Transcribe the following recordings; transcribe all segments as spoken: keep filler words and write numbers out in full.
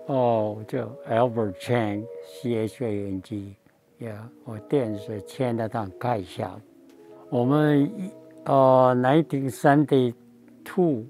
哦，叫 Albert Chang C H A N G， 呀，我店是 Chinatown Kite下。我们呃nineteen seventy-two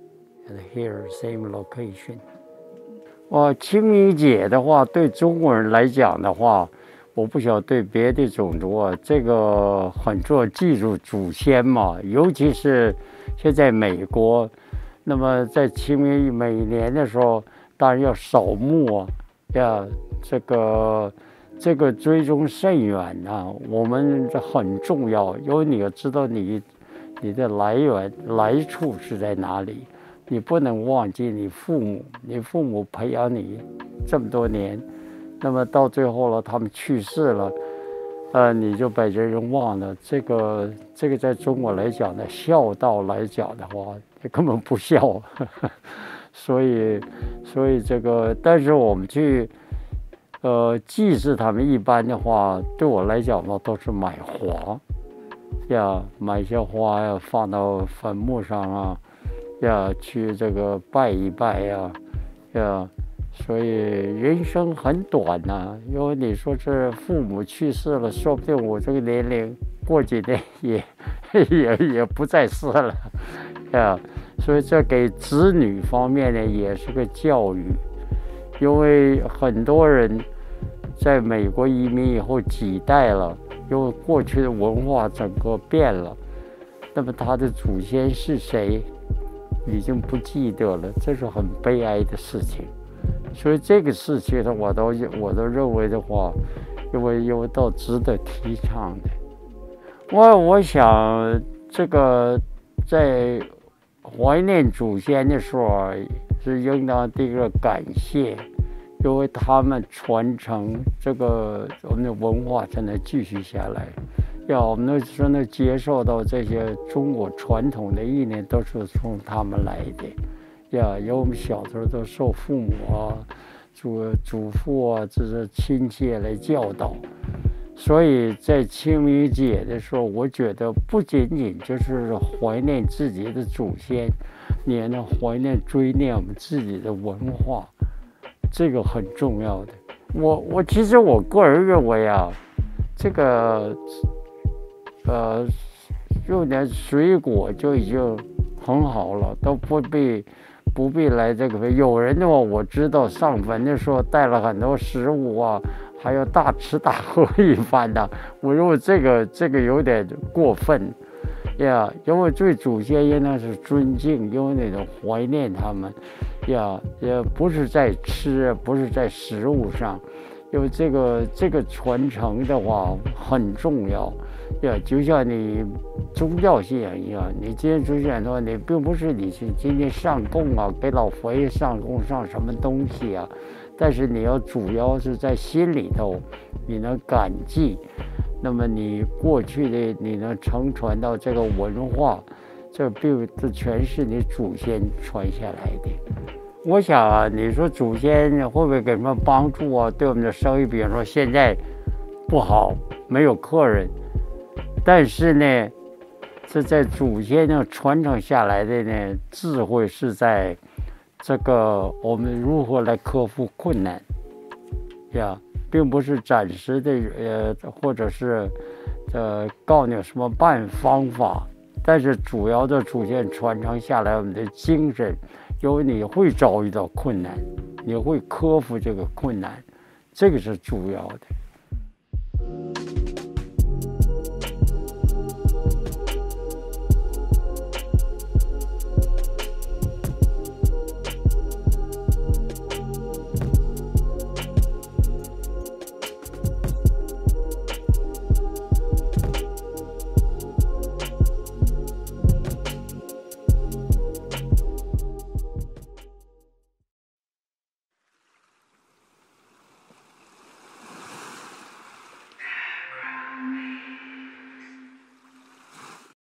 here same location。哦，清明节的话，对中国人来讲的话，我不晓得对别的种族啊，这个很重要，记住祖先嘛，尤其是现在美国，那么在清明每年的时候，当然要扫墓啊，要这个这个追踪甚远啊，我们这很重要，因为你要知道你你的来源来处是在哪里。你不能忘记你父母，你父母培养你这么多年，那么到最后了，他们去世了，呃，你就把这人忘了。这个这个在中国来讲呢，孝道来讲的话，根本不孝。呵呵所以，所以这个，但是我们去，呃，祭祀他们一般的话，对我来讲呢，都是买花，呀，买些花呀，放到坟墓上啊。要去这个拜一拜呀，呀，所以人生很短呐、啊。因为你说是父母去世了，说不定我这个年龄过几年也也也不在世了，呀，所以这给子女方面呢也是个教育，因为很多人在美国移民以后几代了，因为过去的文化整个变了，那么他的祖先是谁？已经不记得了，这是很悲哀的事情。所以这个事情呢，我都我都认为的话，因为因为都值得提倡的。我我想这个在怀念祖先的时候，是应当第一个感谢，因为他们传承这个我们的文化才能继续下来。要我们真的接受到这些中国传统的意念，都是从他们来的。呀，因为我们小时候都受父母啊、祖祖父啊这些亲戚来教导，所以在清明节的时候，我觉得不仅仅就是怀念自己的祖先，你也能怀念追念我们自己的文化，这个很重要的。我我其实我个人认为啊，这个。呃，用点水果就已经很好了，都不必不必来这个。有人的话，我知道上坟的时候带了很多食物啊，还要大吃大喝一番的。我认为这个这个有点过分，呀，因为对祖先应当是尊敬，因为那种怀念他们，呀，也不是在吃，不是在食物上，因为这个这个传承的话很重要。呀，就像你宗教信仰一样，你今天出现的话，你并不是你去今天上供啊，给老佛爷上供上什么东西啊，但是你要主要是在心里头，你能感激，那么你过去的你能承传到这个文化，这并这全是你祖先传下来的。我想啊，你说祖先会不会给什么帮助啊？对我们的生意，比如说现在不好，没有客人。但是呢，这在祖先呢传承下来的呢智慧是在这个我们如何来克服困难呀，并不是暂时的呃，或者是呃告诉你什么办方法，但是主要的祖先传承下来我们的精神，因为你会遭遇到困难，你会克服这个困难，这个是主要的。